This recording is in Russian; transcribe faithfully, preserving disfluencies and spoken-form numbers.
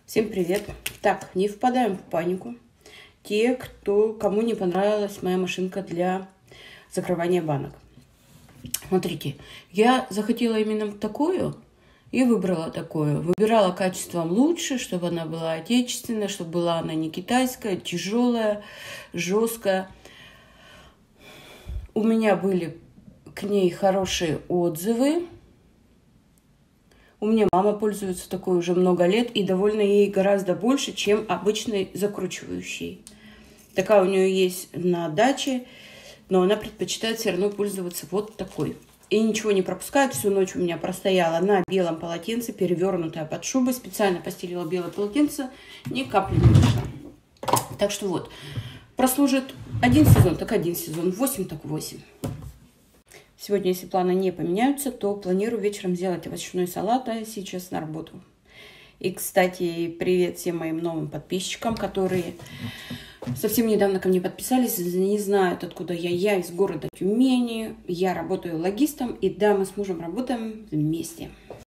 Всем привет! Так, не впадаем в панику. Те, кто, кому не понравилась моя машинка для закрывания банок. Смотрите, я захотела именно такую и выбрала такую. Выбирала качеством лучше, чтобы она была отечественная, чтобы была она не китайская, тяжелая, жесткая. У меня были к ней хорошие отзывы. У меня мама пользуется такой уже много лет и довольна ей гораздо больше, чем обычной закручивающей. Такая у нее есть на даче, но она предпочитает все равно пользоваться вот такой. И ничего не пропускает. Всю ночь у меня простояла на белом полотенце, перевернутая под шубой. Специально постелила белое полотенце, ни капли не вышло. Так что вот, прослужит один сезон, так один сезон, восемь так восемь. Сегодня, если планы не поменяются, то планирую вечером сделать овощной салат, а сейчас на работу. И, кстати, привет всем моим новым подписчикам, которые совсем недавно ко мне подписались, не знают, откуда я. Я из города Тюмени, я работаю логистом, и да, мы с мужем работаем вместе.